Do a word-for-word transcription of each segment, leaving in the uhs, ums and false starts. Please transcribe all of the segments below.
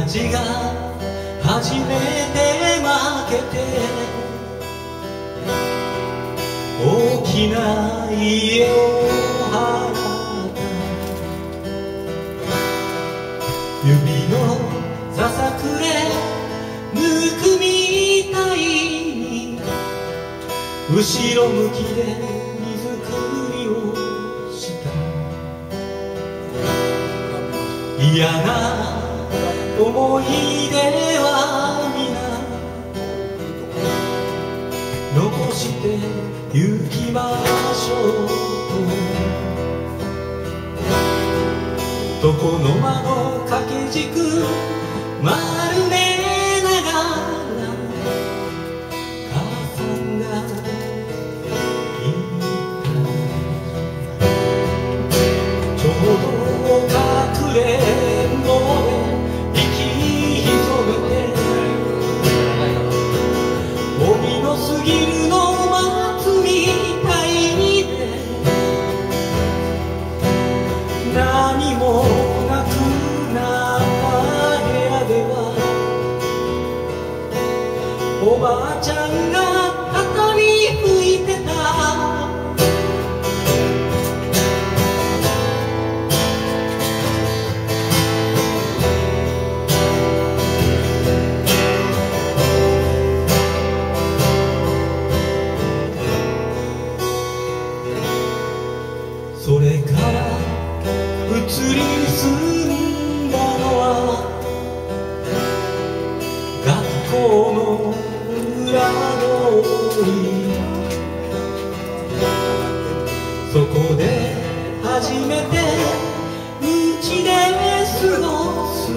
ちが初めて負けて大きな家を払った指のささくれむくみたいに後ろ向きで荷造りをした嫌な思い出は皆残して行きましょうと床の間の掛け軸丸めながら母さんが言ったちょうど隠れんぼで息潜めて帯の過ぎるの松みたいで何もなくなった部屋ではおばあちゃんが畳拭いてたそれから移り住んだのは学校の裏通りそこで初めてうちで過ごす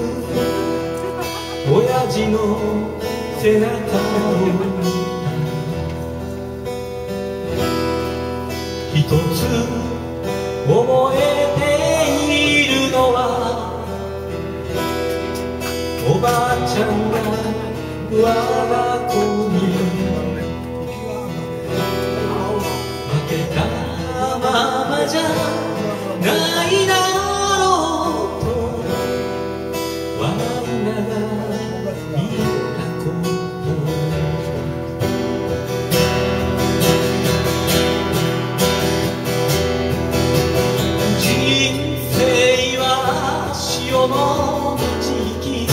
親父の背中を見た一つ覚えているのはおばあちゃんが我が子に負けたままじゃないだろうと笑いながら言ったこと潮の道行き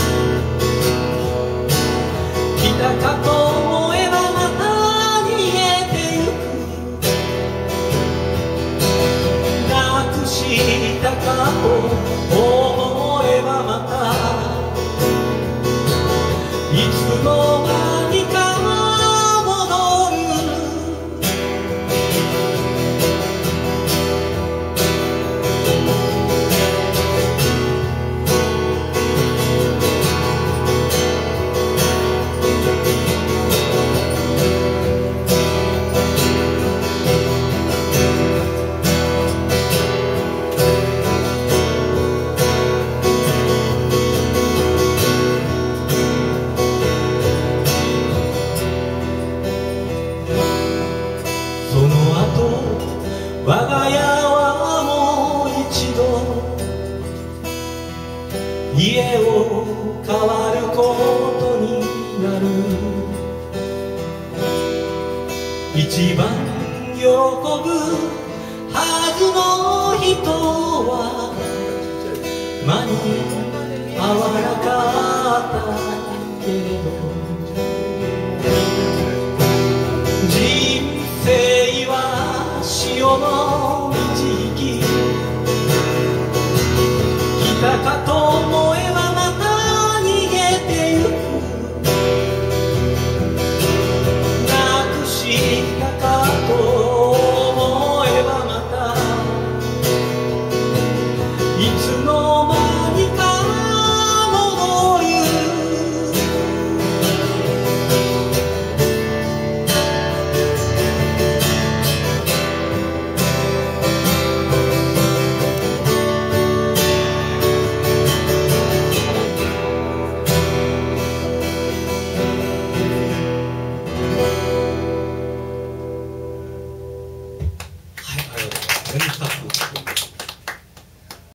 来たかと思えばまた逃げてゆくなくしたかと思えばまたいつの間にか戻る我が家はもう一度家を変わることになる一番喜ぶはずの人は間に合わなかったけれど人生は潮の道行き来たかと思えばまた逃げてゆくなくしたかと思えばまたいつの間にか戻るはい、ありがとうございます。